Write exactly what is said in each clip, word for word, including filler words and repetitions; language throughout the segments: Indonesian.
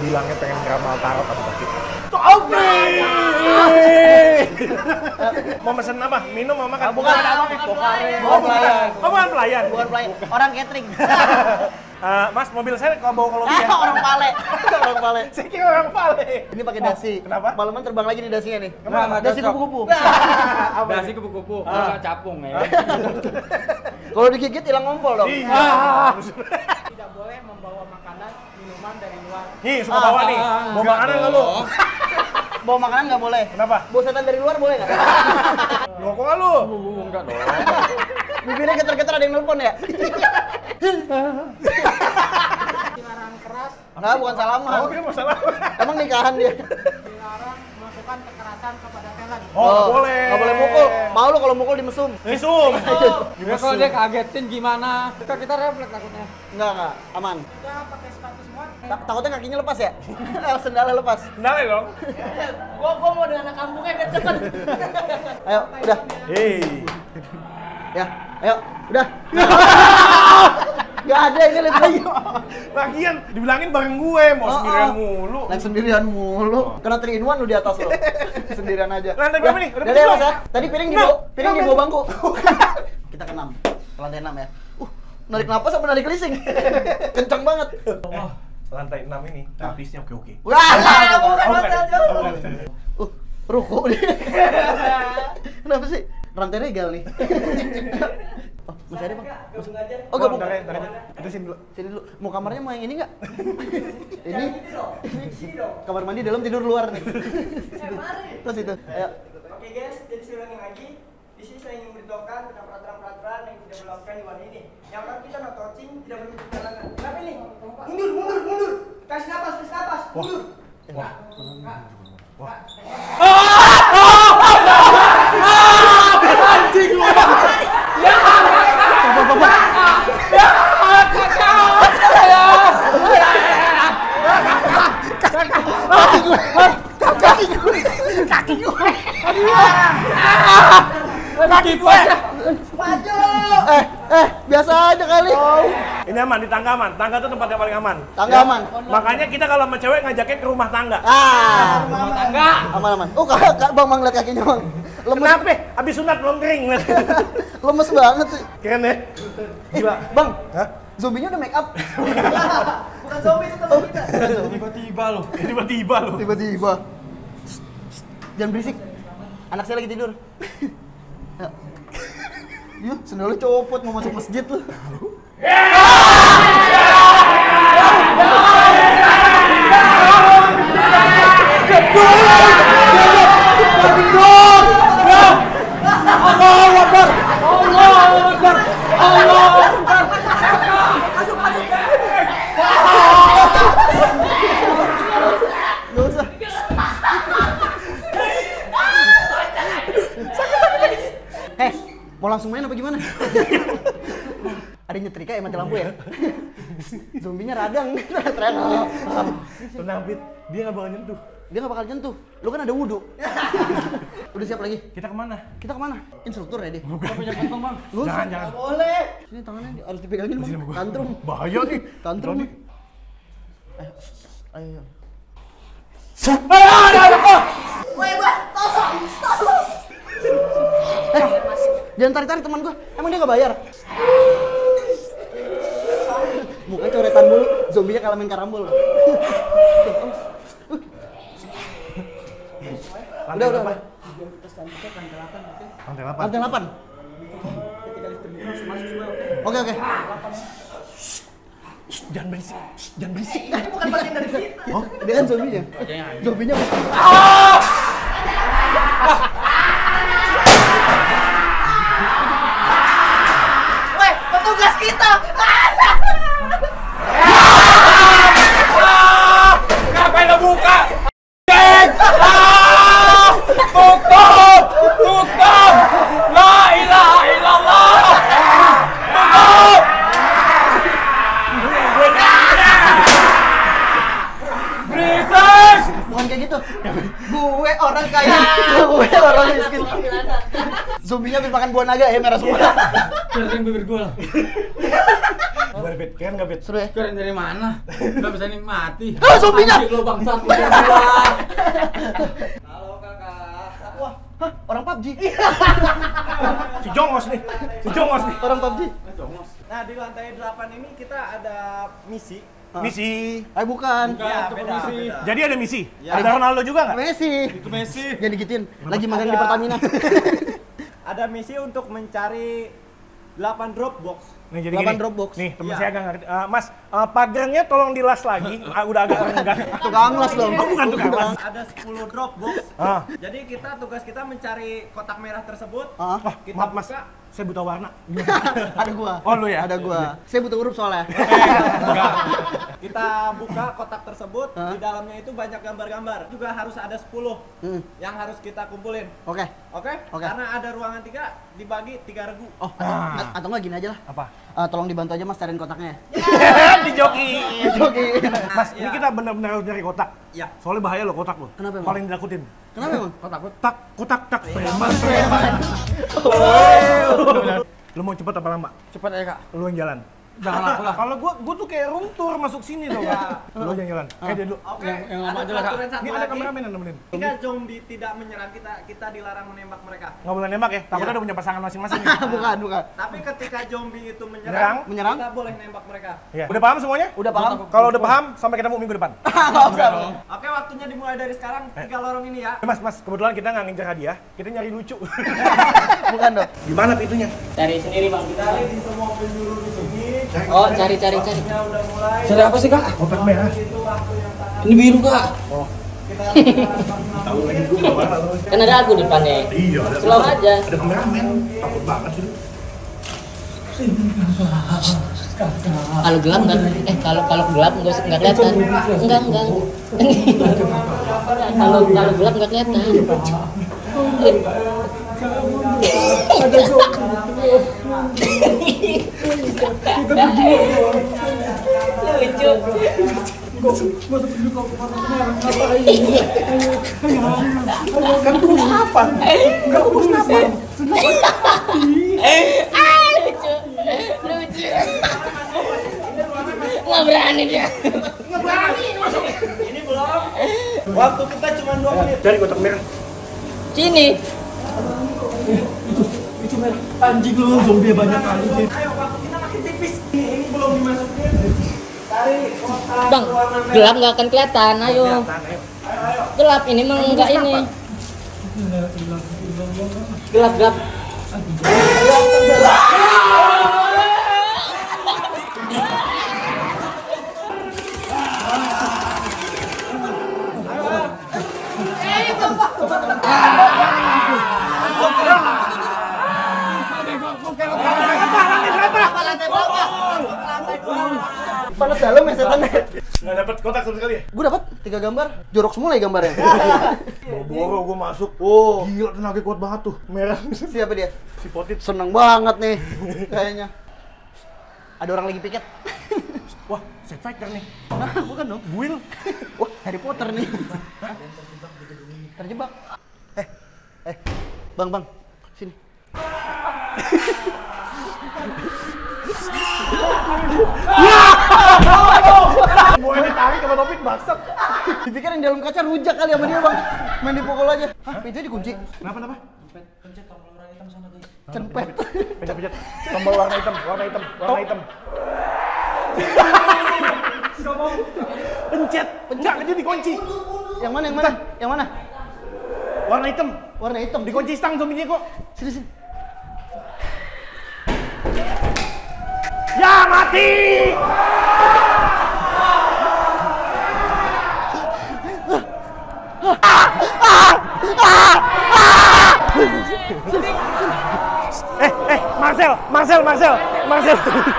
bilangnya pengen ngeramal tarot apa tadi? Topi! Mau pesen apa? Minum mau makan? Bukan, bukan, bukan pelayan. Oh, bukan pelayan? Bukan pelayan, orang catering. Uh, mas, mobil saya kalau bawa kalau dia. Orang Pale. Orang Pale. Saya kira orang Pale. Ini pakai dasi. Kenapa? Malaman terbang lagi nih dasinya nih. Kenapa? Dasi kupu-kupu. Dasi kupu-kupu, bukan capung ya. Kalau digigit hilang ngompol dong. Iya. Tidak boleh membawa makanan, minuman dari luar. Nih, suka bawa nih. Bawa makanan nggak lu? Bawa makanan nggak boleh. Kenapa? Bawa setan dari luar boleh nggak? Ngerokok nggak lu? Enggak dong. Bibirnya getar-getar ada yang nelpon ya? Dilarang keras, Enggak, bukan salaman. Oh, dia masalah. Emang nikahan dia. dilarang melakukan kekerasan kepada talent. Oh, nggak boleh. Nggak boleh mukul. Mau lu kalau mukul dimesum. Mesum. Ya kalau dia kagetin gimana? Kita kita refleks takutnya. Enggak, enggak. Aman. Udah pakai sepatu semua. Ta- Takutnya kakinya lepas ya? Eh, sendalnya lepas. Kenal dong. Gua gua mau dengan anak kampungnya biar cepet. Ayo, udah. Hei. Ya, ayo, udah. Gak ada ini lihat. Ayo. Lagian dibilangin bareng gue mau Oh, sendirian oh. mulu. Naik sendirian mulu. Kena three in one lu di atas lo. Sendirian aja. Lantai berapa nih? Udah Udah deh, belum? Mas ya. Tadi piring di Enam. bawah, piring di Enam, bawah bangku. Kita ke enam. Ke lantai enam ya. Uh, narik napas apa narik leasing? Kencang banget. Eh, lantai enam ini gratisnya oke-oke. Wah, bukan, Oh, bukan. bukan, Oh, bukan. Uh, ruko nih. Kenapa sih? Rantai regal nih. Oh, masih ada, Bang? Gabung aja. Oh, gabung. Ntar aja, ntar aja. Kita sini dulu. Sini dulu. Mau kamarnya mau yang ini nggak? Ini. Kamar mandi dalam, tidur luar nih. Terus itu. Ayo. Oke guys, jadi saya ulangi lagi. Di sini saya ingin memberitahukan tentang peraturan-peraturan yang tidak berlakukan di warna ini. Yang pertama kita no touching, tidak boleh berjalan. Kenapa ini? Mundur, mundur, mundur. Kasih napas, kasih napas. Mundur. Wah. Wah. Anjing lu. Ya. Kaki gue. Kaki gue. Kaki gue. Kaki gue. Maju. Eh, eh, biasa aja kali. Ini aman, di tangga aman. Tangga itu tempat yang paling aman. Tangga Ya. aman. Makanya kita kalau sama cewek ngajaknya ke rumah tangga. Ah, Rumah tangga. aman aman. Oh, kak, kak Bang Bang lihat kakinya, Bang. Lemes, Kenapa? Abis sunat belum kering. lemes banget sih. Keren ya? Gila. Bang, Hah? zombinya udah make up. Bukan zombie itu teman kita. Tiba-tiba loh. Tiba-tiba loh. Tiba-tiba. Shh, shh, jangan berisik. Anak saya lagi tidur. Ya. Yuk, sendalnya copot mau masuk masjid lu. Allahu Akbar. Allahu Akbar. Allahu Akbar. Gak usah. Eh, mau langsung main apa gimana? Ada nyetrika ya mati lampu ya? Zombinya radang. Teriak. Tenang, Fit. Dia nggak bakal nyentuh. Dia gak bakal nyentuh. Lu kan ada wudhu. Udah siap lagi? Kita kemana? Kita kemana? Instruktur ya, Di? Kita punya kantong, Bang. Lu Jangan, jangan. boleh. Sini tangannya di- harus dipegangin, Bang. Sini sama gua. Tantrum. Bahaya nih. Tantrum. Roni. Ayo. Ayo. Woi, gua tolong, tolong. Eh, jangan tarik-tarik teman gua. Emang dia nggak bayar? Mukanya coretan mulu, zombinya kalah main karambol. Lantai Udah, udah, berapa? udah. Lantai delapan. Lantai delapan. Oke, oke. Shh, jangan berisik. Shh, jangan berisik. Bukan bagian dari kita. Oh, dia kan zombinya. Zombinya Woi, petugas kita. Ngapain lo buka? Ah! Tutup! Tutup! La ilaha illallah! Tutup! Berisik! bukan kayak gitu. Gue orang kaya. Gue orang miskin. Zombinya habis makan buah naga ya merah semua. Kering bibir gue lah. Gue Gimana, Bet? Keren nggak, Bet? Seru ya? Keren dari mana? Nggak bisa nikmati. Ah, zombinya! Anjing lo bangsat. Halo kakak. Wah, hah? Orang P U B G? Si Jongos nih. Si Jongos nih. Orang P U B G? Nah, di lantai delapan ini kita ada misi. Misi. Eh bukan. Bukan, Ya, itu beda, komisi. beda. Jadi ada misi. Ya. Ada Ronaldo juga nggak? Messi. Itu Messi. Jangan digituin. Lagi magang di Ada. Pertamina. Ada misi untuk mencari delapan drop box. Nih jadi Delapan gini. Dropbox. Nih, temen Iya. saya agak ngerti. Eh, Mas, eh, pagarnya tolong dilas lagi. Ah, udah agak renggang. Tukang las dong. Oh, bukan tukang las. Ada sepuluh drop box. Ah. Jadi kita tugas kita mencari kotak merah tersebut. Ah. Oh, Kita maaf Mas. buka. Saya buta warna. Ada gua. Oh, lu ya? Ada gua. Saya butuh huruf soalnya. Kita buka kotak tersebut, Hah? di dalamnya itu banyak gambar-gambar. Juga harus ada sepuluh Hmm. yang harus kita kumpulin. Oke. Oke? Oke. Karena ada ruangan tiga, dibagi tiga regu. Oh, atau, Ah. atau enggak gini aja lah. Apa? Eh, tolong dibantu aja Mas cariin kotaknya. Di joki. Oke. Mas, ini Iya. kita benar-benar harus nyari kotak. Ya. Soalnya bahaya loh kotak loh. Kenapa emang? Paling ditakutin. Kenapa emang? Kotak, kotak, kotak, tak. Iya. Preman, preman. Oh. Lu mau cepet apa lama? Cepat aja kak. Lu yang jalan. Jangan aku lah. Kalau gua, gua tuh kayak room tour masuk sini tuh. Lu yang jalan. Eh, dia dulu. Oke. Yang- yang lama ada aja lah, Kak. peraturan satu Ini ada lagi. kameramen yang nemenin. Jika zombie tidak menyerang kita, kita dilarang menembak mereka. Nggak boleh nembak ya? Takutnya Iya. udah punya pasangan masing-masing. bukan, bukan. Tapi ketika zombie itu Menyerang? menyerang, Menyerang? kita boleh nembak mereka. Iya. Udah paham semuanya? Udah paham? Kalau udah paham, sampai ketemu minggu depan. Enggak usah. dong. Oke, waktunya dimulai dari sekarang. Tiga lorong ini ya. Eh, Mas, Mas, kebetulan kita nggak ngincer hadiah, kita nyari lucu. Bukan dong. Gimana pintunya? Cari sendiri bang. Cari di semua penjuru di sini. Oh cari cari cari. Waktunya udah mulai. Cari apa sih kak? Kotak merah. Itu waktu yang sangat Ini biru kak. kita lakukan. Tahu lagi gua nggak bakal. Kan ada aku di depannya. Iya, ada. Slow aja. Ada kameramen. Takut banget sih. Kalau gelap nggak, eh kalau kalau gelap nggak usah- nggak kelihatan. Enggak enggak. Kalau kalau gelap nggak kelihatan. Lucu. Kan tuh apa? Enggak urus apa? Ah lucu. Lucu. Nggak berani dia. Ini belum. Waktu kita cuma dua menit. Cari kotak merah. Sini. Anjing lu, zombie banyak kali sih. Ayo, waktu kita makin tipis. Ini, ini belum dimasukin. Cari kotak Bang, warna merah. gelap nggak akan kelihatan. Ayo. Gelap ini mah enggak ini. Gelap gelap. Panas dalam ya setannya. Nggak dapat kotak sama sekali ya? Gue dapat tiga gambar, jorok semua lagi gambarnya. Boro gua masuk. Oh, Gila, tenaga kuat banget tuh. Merah. siapa dia? Si Potit. Seneng banget nih, kayaknya. Ada orang lagi piket. Wah, set fighter nih. Nah, bukan dong. Will. Wah, Harry Potter nih. Terjebak. Eh, eh, bang, bang, sini. Mau ini tarik sama topik bangsat. Dipikir yang dalam kaca rujak kali sama dia bang. Main dipukul aja. Hah, pintunya dikunci. Kenapa, kenapa? Cenpet. Pencet-pencet. Tombol warna hitam, warna hitam, warna hitam. Pencet. Enggak, dia dikunci. Yang mana, yang mana? Yang mana? Warna hitam. Warna hitam. Dikunci stang zombinya kok. Sini, sini. Ya, mati. Eh, eh, Marcel, Marcel, Marcel, Marcel.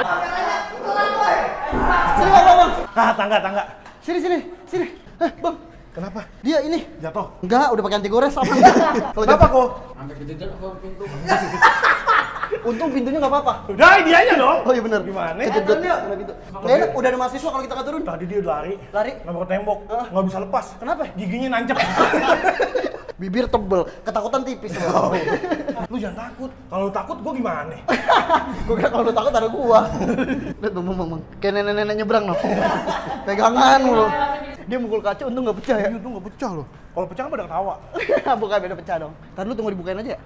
Sini, bang, bang, bang. Ah, tangga, tangga. Sini, sini, sini. Eh, bang. Kenapa? Dia ini. Jatuh. Enggak, udah pakai anti gores sama. Kalau Kenapa jatuh- kok? Sampai kejadian aku pintu. Untung pintunya nggak apa-apa. Udah, dianya dong. Oh iya benar. Gimana? Kejedot kena pintu. Nggak enak, udah ada mahasiswa kalau kita nggak turun. Tadi dia lari. Lari. Nabrak tembok. Ah. Nggak bisa lepas. Kenapa? Giginya nancep. bibir tebel, ketakutan tipis. Lu jangan takut. Kalau lu takut gua gimana? Gua kira kalau lu takut ada gua. Lihat bang, bang, bang, kayak nenek-nenek nyebrang loh. Pegangan mulu. Dia mukul kaca, untung nggak pecah ya. Itu nggak pecah loh. Kalau pecah kan pada ketawa. Bukan, beda pecah dong. Ntar lu tunggu dibukain aja.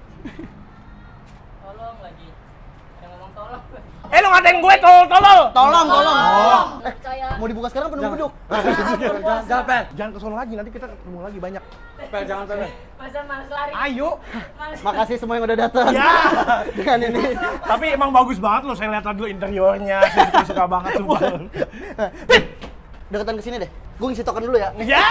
Tolong lagi. Yang ngomong tolong. Eh lu ngatain gue tolol tolol. Tolong, tolong. Oh. Eh, mau dibuka sekarang apa nunggu beduk? Jangan, jangan, Pel. Jangan ke sono lagi, nanti kita ketemu lagi banyak. Pel, jangan, Pel. Masa males lari. Ayo. Makasih semua yang udah datang. Ya. Dengan ini. Tapi emang bagus banget loh, saya lihat dulu interiornya. Saya suka, suka banget sumpah. Deketan ke sini deh. Gue ngisi token dulu ya. Ya.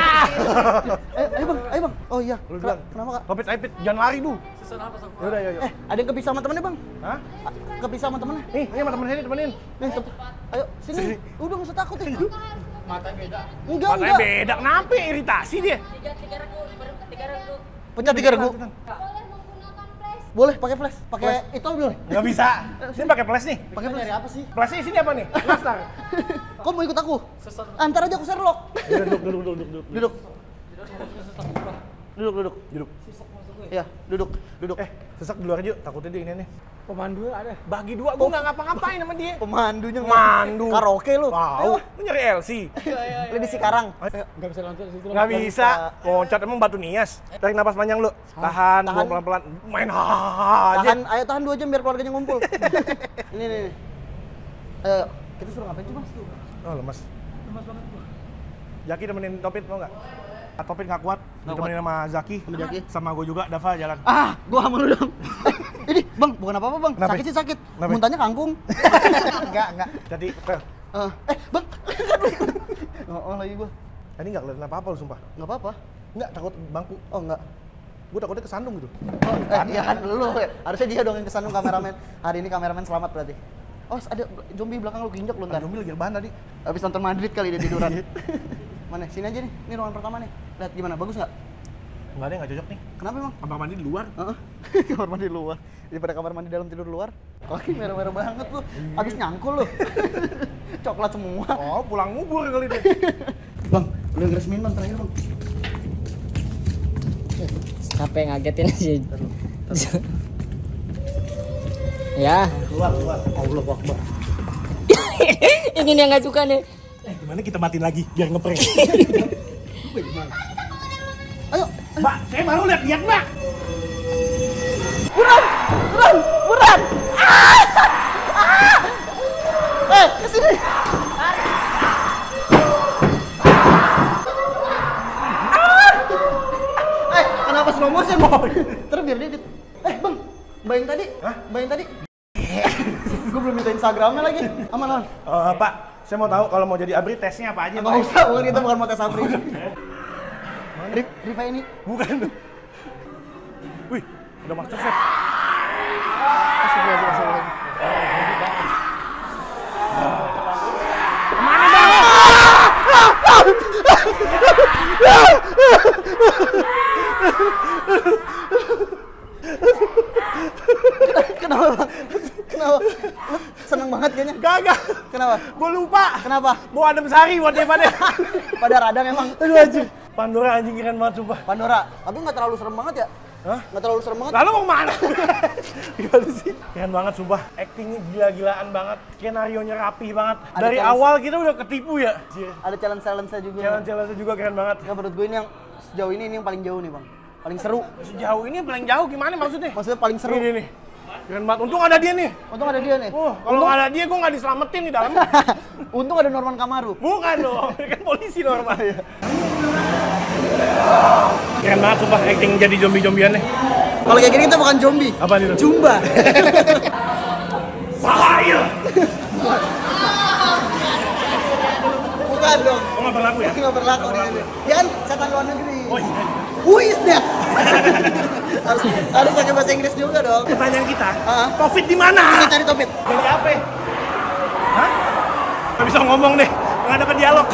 Eh, ayo bang, ayo bang. Oh iya. Lu Kena- bilang, Kenapa kak? Topit Aipit, jangan lari du. Susun apa, Sof? Yaudah, yuk, yuk. Eh, ada yang kepisah sama temennya bang. Hah? A- Kepisah sama temennya. Nih, ini sama temen sini, temenin. Nih, tep- ayo sini. Sini. Udah nggak usah takut ya. Matanya beda. Enggak, Matanya enggak. beda, kenapa? Iritasi dia. Tiga tiga regu, ber- tiga regu. Pecah tiga regu. Boleh menggunakan flash. Boleh pakai flash, pakai itu boleh. Nggak bisa. Sini pakai flash nih. Pakai flash. Apa sih? Flashnya sini apa nih? Nastar. Kau mau ikut aku? Antar aja aku Sherlock. Duduk, duduk, duduk, duduk, duduk. Duduk. Duduk, duduk. Duduk. Iya, duduk, duduk. Eh, sesak di luar aja, takutnya dia ini nih. Pemandu ada. Bagi dua, gua nggak ngapa-ngapain sama dia. Pemandunya Mandu. karaoke lu. Wow, lu nyari L C. Lu di Cikarang. Enggak bisa loncat situ. Nggak bisa. Loncat emang batu nias. Tarik napas panjang lu. Tahan, Tahan. buang pelan-pelan. Main aja. Tahan, ayo tahan dua jam biar keluarganya ngumpul. Ini nih. nih. Ayo, kita suruh ngapain coba? Oh, lemas. Jaki temenin Topit mau nggak? Ah, Topit nggak kuat, Nggak ditemenin sama Zaki. Sama Zaki? Sama gue juga, Dava jalan. Ah, gua sama lu dong. Eh, ini, Bang, bukan apa-apa, Bang. Kenapa? Sakit sih sakit. Kenapa? Muntahnya kangkung. Enggak, enggak. Jadi, Pel, Eh, eh, Bang. Oh, oh, lagi gua. tadi nggak kelihatan apa-apa lu sumpah. Enggak apa-apa. Enggak, takut bangku. Oh, enggak. Gue takutnya kesandung gitu. Oh, eh, iya kan lu. ya. Harusnya dia dong yang kesandung kameramen. Hari ini kameramen selamat berarti. Oh, ada zombie belakang lu kinjak lu ntar. Zombie lagi rebahan tadi. Habis nonton Madrid kali dia tiduran. Mana? Sini aja nih. Ini ruangan pertama nih. Lihat gimana? Bagus nggak? Enggak ada yang nggak cocok nih. Kenapa emang? Kamar mandi di luar. Heeh. Kamar mandi luar. Daripada kamar mandi dalam tidur luar. Kaki merah-merah banget lu. Habis nyangkul lu. Coklat semua. Oh, pulang ngubur kali dia. Bang, lu yang resmin bang terakhir bang. Sampai ngagetin aja. Ya. Keluar, keluar. Allah Akbar. Ini yang nggak suka nih. Eh, gimana kita matiin lagi biar ngeprank? Ayo, Mbak, saya baru lihat-lihat, Mbak. buran, buran, buran. Ah! Ah! Eh, kesini. Ah! Eh, kenapa slow motion bang? Terus biar dia di- Eh bang, mbak yang tadi? Hah? Mbak yang tadi? Gue belum minta Instagramnya lagi. Aman aman. Eh, Pak, saya mau tahu kalau mau jadi abri tesnya apa aja, Nggak Pak? usah, bukan kita bukan mau tes Apri. Rif, Riva ini. Bukan. Wih, udah master chef. Astagfirullah, astagfirullah. Kemana, Bang? Kenapa bang? Kenapa? Lu seneng banget kayaknya. Gagak. Kenapa? Gue lupa. Kenapa? Bawa adem sari buat dia pada. Pada radang emang. Aduh anjing. Pandora anjing keren banget sumpah. Pandora, tapi nggak terlalu serem banget ya? Hah? Nggak terlalu serem banget? Lalu mau kemana? Gimana sih? Keren banget sumpah. Actingnya gila-gilaan banget. Skenario-nya rapih banget. Ada Dari challenge. awal kita udah ketipu ya. Ada challenge-challenge juga. Challenge-challenge juga keren banget. Ya menurut gue ini yang sejauh ini ini yang paling jauh nih bang. Paling seru. Sejauh ini paling jauh gimana maksudnya? Maksudnya paling seru. Ini nih. Keren banget. Untung ada dia nih. Untung ada dia nih. Oh, kalau Untung, nggak ada dia gue nggak diselamatin di dalam. untung ada Norman Kamaru. Bukan dong, kan polisi normal. Keren banget sumpah acting jadi zombie-zombian nih. Kalau kayak gini kita bukan zombie. Apa nih? Jumba. Bahaya. Bukan dong. Oh nggak berlaku ya? Nggak berlaku di sini. Ya kan setan luar negeri. Oh iya. Who is that? harus, harus pakai bahasa Inggris juga dong. Pertanyaan kita, Ah. Covid di mana? Kita cari topik. Jadi apa? Hah? Nggak bisa ngomong deh, nggak dapat dialog.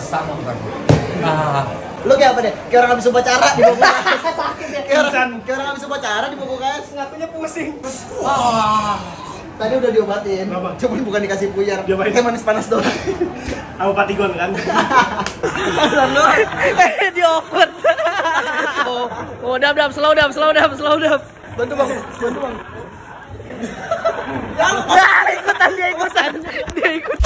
sama bukan. Ah. Lu kayak apa deh? Kayak orang habis upacara di buku kas. Sakit ya. Kayak orang, kayak orang habis upacara di buku kas. Ngakunya pusing. Ah. Tadi udah diobatin. Kenapa? Cuman bukan dikasih puyar. Diobatin? Kayak manis panas doang. Sama patigon kan? Lalu eh dioper. Oh, oh, dap, dap, slow dap, slow dap, slow dap. Bantu Bang, bantu Bang. Ya, ikutan dia ikutan, dia ikutan.